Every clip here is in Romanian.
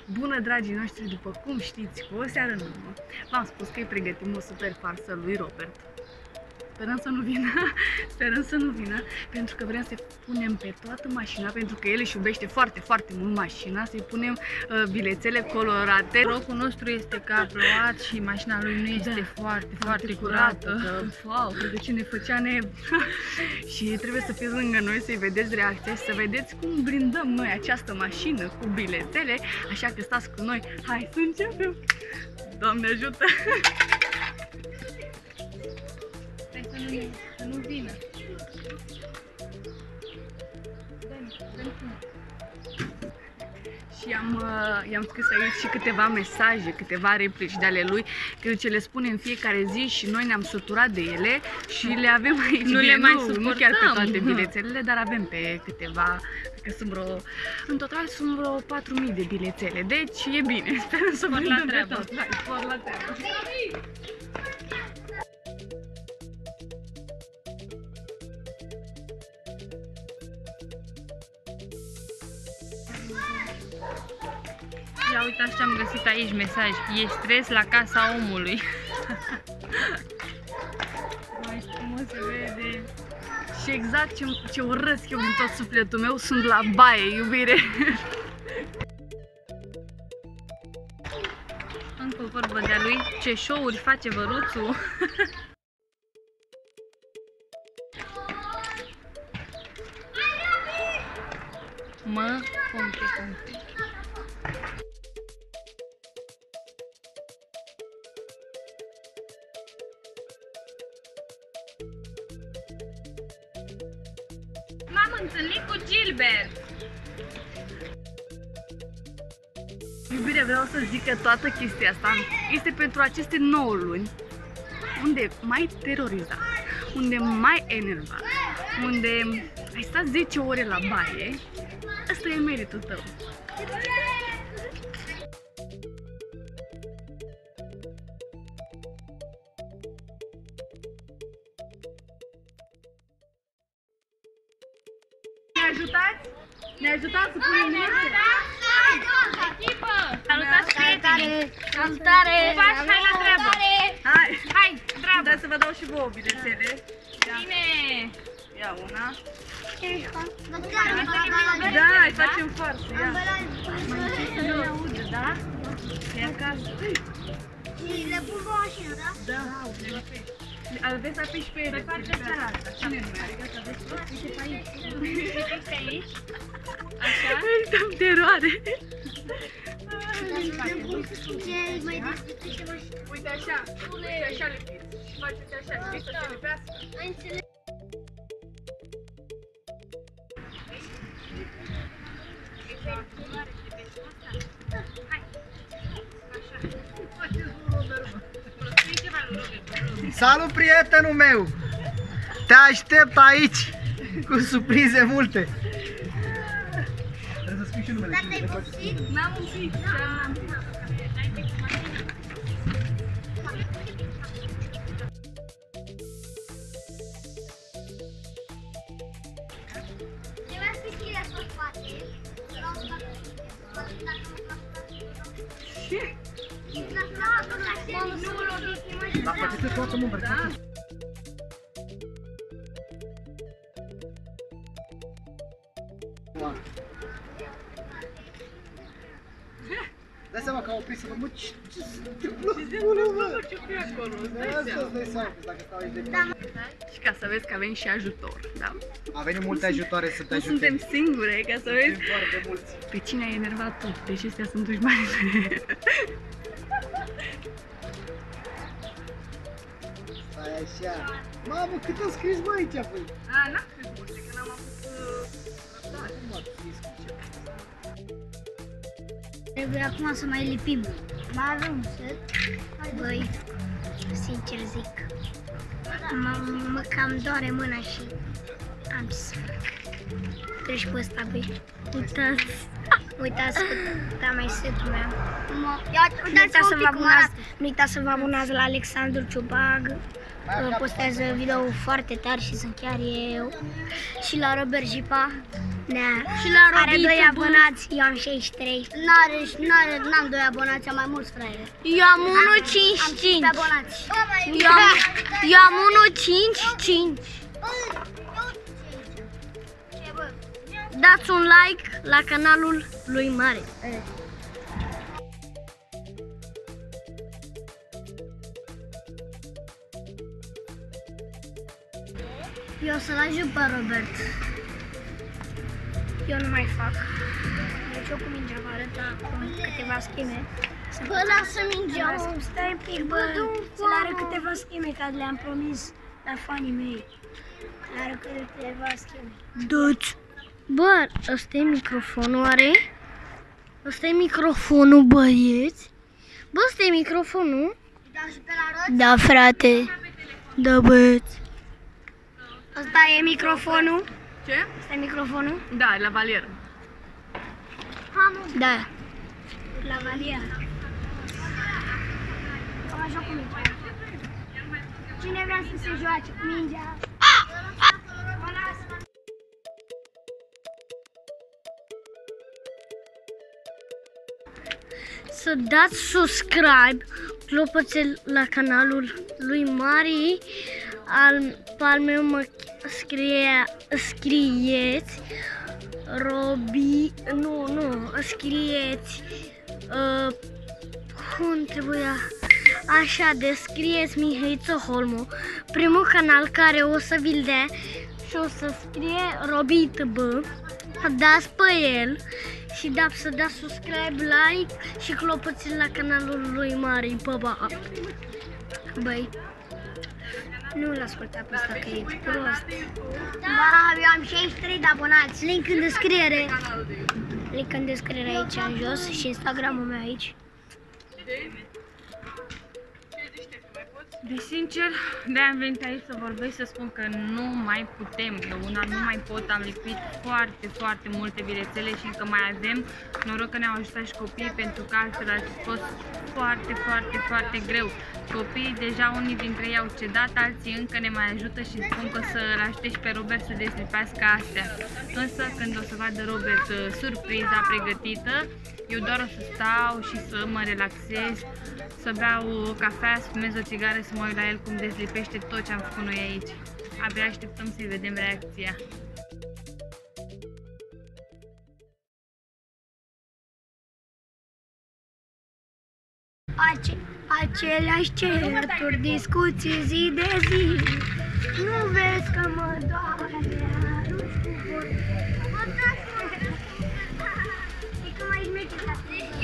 Bună, dragii noștri, după cum știți, cu o seară în urmă v-am spus că îi pregătim o super farsă lui Robert. Sperăm să nu vină, pentru că vrem să punem pe toată mașina, pentru că el își iubește foarte, foarte mult mașina, să-i punem bilețele colorate. Norocul nostru este că a plouat și mașina lui nu este foarte curată. Wow, de ce ne făcea și trebuie să fiți lângă noi să-i vedeți reacția și să vedeți cum blindăm noi această mașină cu bilețele, așa că stați cu noi. Hai să începem! Doamne ajută! Să nu vină. Și i-am scris aici și câteva mesaje, câteva replici de ale lui, că ce le spune în fiecare zi și noi ne-am săturat de ele și le avem aici. Nu le mai suportăm. Nu chiar pe toate bilețelele, dar avem pe câteva, că sunt în total sunt vreo 4.000 de bilețele, deci e bine, sperăm să vă la treabă. Hai, spor la treabă. Ia uitați ce am găsit aici mesaj. E stres la casa omului. Mai frumos se vede. Și exact ce urăsc eu din tot sufletul meu sunt la baie, iubire. Încă o vorbă de-a lui. Ce show-uri face văruțul. Mă, compre. M-am întâlnit cu Gilbert. Iubire, vreau să zic că toată chestia asta este pentru aceste 9 luni unde m-ai terorizat, unde m-ai enervat, unde ai stat 10 ore la baie. Asta e meritul tău. Ne ajutați? Ne ajutați să punem bilețele? Echipă! Salutați prietenii! Salutare! Pași, hai la treabă! Hai, treabă! Dați să vă dau și vouă bilețele. Bine! Ia una. Da, Da, îi facem farsă, ia. Să nu audă, da? E acasă. și le pun pe mașină, da? Da, aveți să apiși pe partea cealaltă. Cine nu are? Gata, aveți tot? Uite pe aici. Uite pe aici. Așa? Dăm teroare. Ce mai deschide și mașină? Uite așa, uite așa lipiți. Și faceți așa, știți să se lipească? Ai înțeles? Salut, prietenul meu! Te aștept aici cu surprize multe. Trebuie să scrii și numele. Dar te-ai poftit? N-am un pic, n-am pic. Trebuia să fii la spate. Dar faceți toată munca. Da. Dai seama că am oprit să vă mă, ce se întâmplă? Ce fi acolo, îți dai Asta seama. îți dai seama, dacă stau aici de Și ca să vezi că avem și ajutor, da? A venit multe ajutoare să te Nu ajute. suntem singure, ca să vezi. Suntem foarte mulți. Pe cine ai enervat tu? Deci astea sunt dușmanii tăi. Stai așa. Mamă, cât am scris mă aici, băi? A, n-am scris multe, că n-am avut... Da, cum ați scris cu ce? Trebuie acum să mai lipim. Mai avem un set. Băi, sincer zic, mă cam doare mâna și am ce să fac. Treci pe ăsta, băi. Uitați cât am mai setul meu. Nu uitați să vă abonați la Alexandru Ciobag, postează video foarte tari și sunt chiar eu. Și la Robert Jipa. Și la Robert are 2 abonați, eu am 63. N-am 2 abonați, am mai mulți fraieri. Eu am 155. Am 5 abonați. Eu am 155. Dați un like la canalul lui Mare. Eu o să-l ajut pe Robert. Eu nu mai fac. Deci eu cu mingea vă arăt acum câteva scheme. Bă, lasă mingea! Stai un pic, bă, să-l arăt câteva scheme, că le-am promis la fanii mei. Le arăt câteva scheme. Dă-ți. Bă, ăsta e microfonul, are? Ăsta e microfonul, băieți? Bă, ăsta e microfonul? Da, frate. Da, băieți. Asta e microfonul. Ce? Asta e microfonul? Da, la valieră. Da. La valieră. Cam așa cu mingea. Cine vrea să se joace cu mingea? Să dați subscribe, clopoțel la canalul lui Mari, al meu mă scrieți Robi, nu, scrieți cum trebuia, așa, descrieți Mihăiță Holmu, primul canal care o să vi-l dea și o să scrie Robit B, dați pe el și să dați subscribe, like și clopoțel la canalul lui Mari, pa. Băi, nu-l asculta pe ăsta că e prost. Da, eu am 63 de abonați. Link în descriere. Link în descriere aici în jos și Instagramul meu aici. Deci, sincer, de-aia am venit aici să vorbesc, să spun că nu mai putem, eu una nu mai pot, am lipit foarte multe bilețele și încă mai avem. Noroc că ne-au ajutat și copiii, pentru că altfel a fost foarte greu. Copiii deja, unii dintre ei au cedat, alții încă ne mai ajută și spun că să-l ajute și pe Robert să deslipească astea. Însă când o să vadă Robert surpriza pregătită, eu doar o să stau și să mă relaxez, să beau o cafea, să fumez o țigară, să mă uit la el cum dezlipește tot ce am făcut noi aici. Abia așteptăm să-i vedem reacția. Aceleași certuri, discuții zi de zi. Nu vezi că mă doare, arunci cu vorbe. E că mai merge la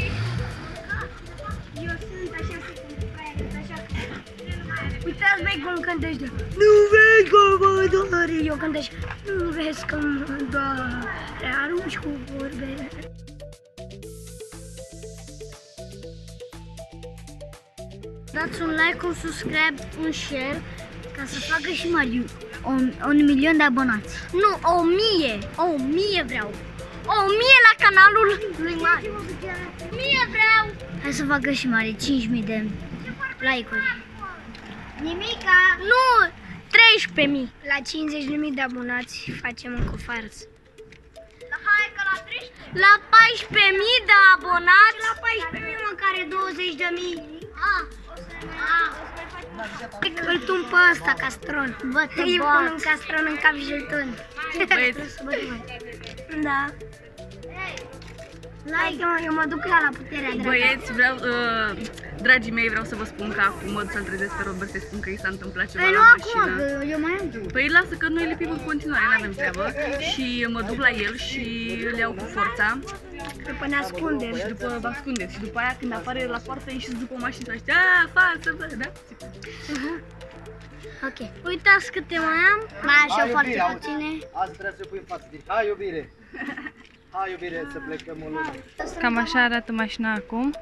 eu sunt așa așa. Uitați, băi, cum cântește. Nu vezi că mă doare. Eu cânt așa. Nu vezi că mă doare, arunci cu vorbe. Dați un like, un subscribe, un share, ca să facă și Mariu 1.000.000 de abonați. Nu, 1000 vreau. 1000 la canalul lui Mari. 1000 vreau. Hai să facă și Mari 5.000 de like-uri. Nimica. Nu, 13.000. La 50.000 de abonați facem încă o farsă. La 14.000 de abonați. La 14.000 măcar 20.000. Îl tun pe ăsta, castron. Bă, te îi pun un castron în cap și îl tun. Da. Like, eu mă duc la puterea dragă. Băieți, dragii mei, vreau să vă spun că acum mă duc să-l trezesc pe Robert, să spun că i s-a întâmplat ceva la mașină. Acum, eu mai am. Păi lasă că noi lipim în continuare, n-avem treabă. Și mă duc la el și îl iau cu forța. După ne ascundem. Și după vă ascundeți. Și după aia când apare la poartă, ieșiți după o mașină și zice, aaa, față, bă, da? Ok. Uitați câte mai am. Mai așa foarte puține. Azi trebuie să pui în față. Hai, iubire! Hai, iubire, să plecăm în lume. Cam așa arată mașina acum.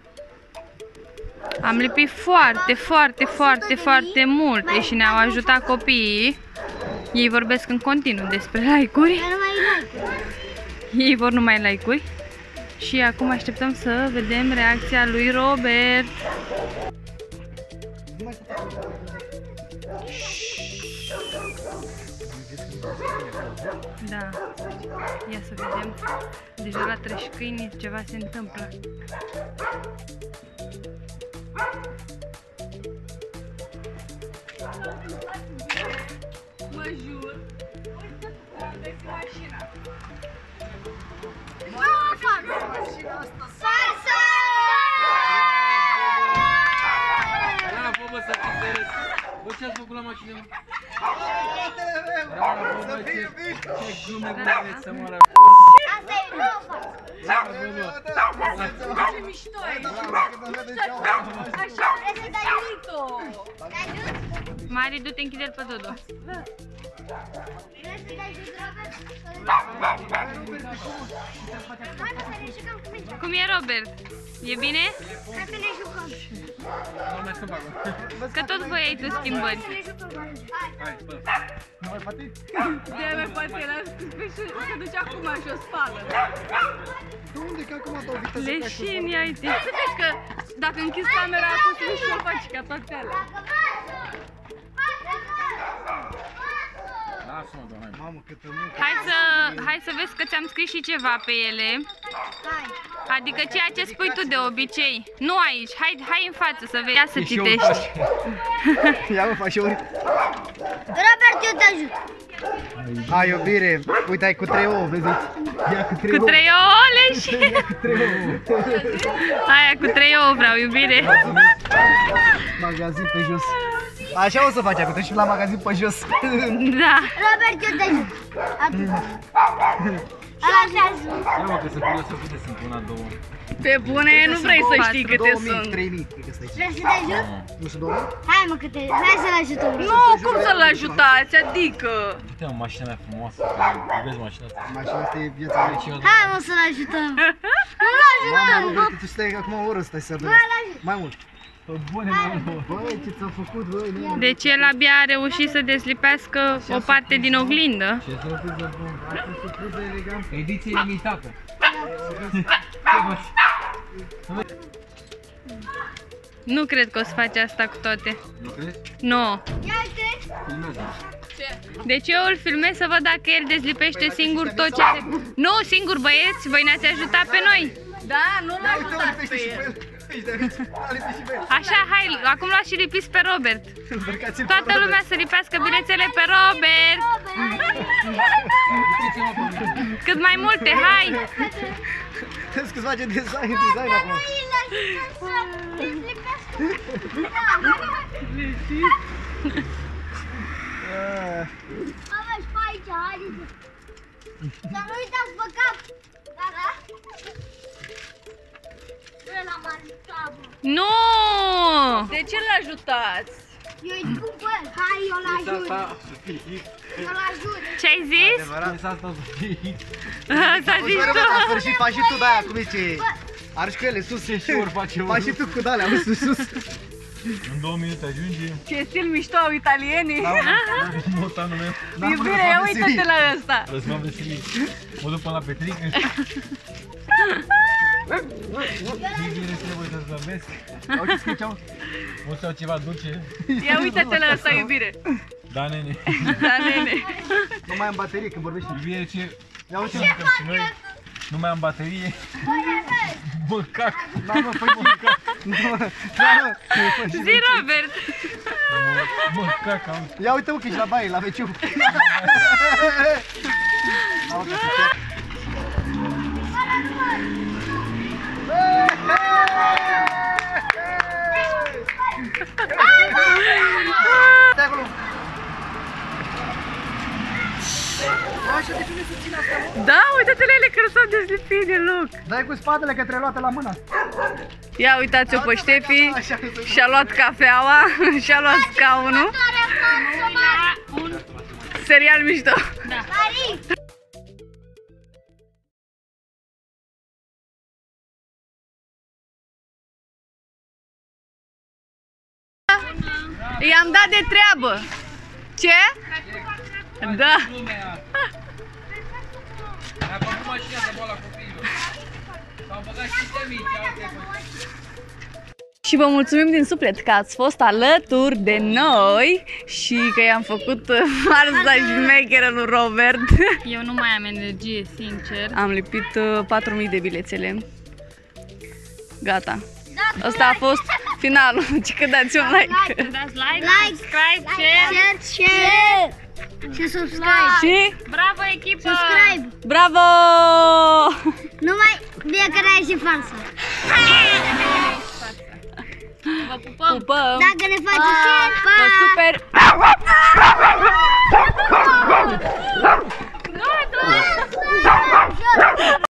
Am lipit foarte multe și ne-au ajutat copiii. Ei vorbesc în continuu despre like-uri. Ei vor numai like-uri. Și acum așteptăm să vedem reacția lui Robert. Da. Ia să vedem. Deja la treci câini ceva se întâmplă. Mă jur. Am găsit mașina. Salsa! Rana, bă, bă, să fiți serios. Bă, ce-ați făcut la mașină? Rana, bă, bă, ce glume bune aveți să moară. Asta e nouă. Rana, bă, bă. Ce mișto e. Așa, trebuie să dai uito. Mari, du-te, închide-l pe Dodo. Vrei să dai jos, Robert? Hai să ne jucăm cu mingea. Cum e, Robert? E bine? Hai să ne jucăm. Nu mai scăpa, bă. Că tot voi ai tu schimbări. Să ne jucăm cu mingea. Hai, bă. Nu mai poate? De-aia poate el se duce acum și o spală. De unde? Că acum dau viteză ca și Leșini, uite. Să vezi că dacă închizi camera, poți să o faci ca toate alea. Lasă-mă, doamne. Mamă, câtă muncă. Hai să vezi că ți-am scris și ceva pe ele. Hai. Adică ceea ce spui tu de obicei. Nu aici, hai în față să vezi. Ia să citești. Ia mă, faci ori. Robert, eu te ajut. Hai, iubire. Uite, ai cu 3 ouă, vezi? Ia cu 3 Cu ouă. 3 ouă, Leșini. Ia cu 3 ouă. Aia cu 3 ouă vreau, iubire. Magazin pe jos. Așa o să faci, acum te și la magazin pe jos. Da. Robert, eu te ajut. Atât. Ăla te ajut. Ia mă, că să puteți să-mi pun două. Pe bune, nu vrei să știi câte 2000, sunt. 3000, cred că stai aici. Vrei să te ajut? Nu sunt 2000? Hai mă, că te... Hai să-l ajutăm. Nu, cum să-l ajutați? Adică... Uite, mă, mașina mea frumoasă. Vezi mașina asta? Mașina asta e viața mea. Ce Hai mă, să-l ajutăm. Nu-l Mamă, ajutăm. Robert, tu stai acum o oră stai să Bă, dormi. l-ajut. Mai mult. bune, mă. Băi, ce ți-am făcut, băi, nene? Deci el abia a reușit să deslipească o parte din oglindă. Ce surpriză bună. Asta e surpriză elegantă. Ediție limitată. Nu cred că o să faci asta cu toate. Nu crezi? Nu. Ia uite. Filmează. Deci eu îl filmez să văd dacă el dezlipește singur tot ce are. Nu, singur băieți, voi ne-ați ajutat pe noi. Da, nu Da, l-a uite, ajutat uite pe și pe el. el. Aici, de aici. Alipi și pe el. Așa, hai, acum luați și lipiți pe Robert. Îmbrăcați-l pe Toată Robert. lumea să lipească bilețele pe Robert. Cât mai multe, hai. Trebuie să-ți face design acum. Mama, și pe aici, haideți. Să nu uitați pe cap. Da? Bă, la maricabă. Nu! De ce l-ajutați? Eu îi spun cu el. Hai, eu l-ajut. Eu l-ajut. Ce ai zis? Adevărat. Asta o să fie. S-a zis Bă, Robert, tu. în sfârșit faci și tu de-aia, cum zice? Arși cu ele, sus. Și ori face Faci și tu cu de-alea, mă, sus. În 2 minute ajunge. Ce stil mișto au italienii. Motanul meu. Iubire, ia uite-te la ăsta. Răzmam veselie. Mă duc până la petrică. Iubire, trebuie să zăbesc. Auzi ce ziceau? O să iau ceva dulce. Ia uite-te la ăsta, iubire. Da, nene. Da, nene. Nu mai am baterie când vorbești. Iubire, ce? Ia uite, Jucăm și noi. Nu mai am baterie. Bă, cac. da, mă, fă mă. Zi, Robert. Bă, cac, am. Ia uite, mă, că ești la baie, la WC-ul. Mamă, că se chiar. Stai acolo. Așa, de ce nu se ține asta, mă? Da, uite-te la ele că nu s-au dezlipit deloc. Dai cu spatele că trebuie luată la mână. Ia uitați-o pe Ștefi. Așa că se- Și-a luat cafeaua, și-a luat scaunul. Serial mișto. Mari! I-am dat de treabă. Ce? Da. Mi-a făcut mașina de boala copiilor. S-au băgat și de mici, alte. Și Și vă mulțumim din suflet că ați fost alături de noi și că i-am făcut farsa șmecheră lui Robert. Eu nu mai am energie, sincer. Am lipit 4000 de bilețele. Gata. Asta a fost finalul. Și că dați un like. Dați like, Like, subscribe, share. share și subscribe. Și Bravo, echipă! Subscribe. bravo! Numai de care ai și farsă. Vă pupăm! Pupăm! Dacă ne faci share, pa! Vă super!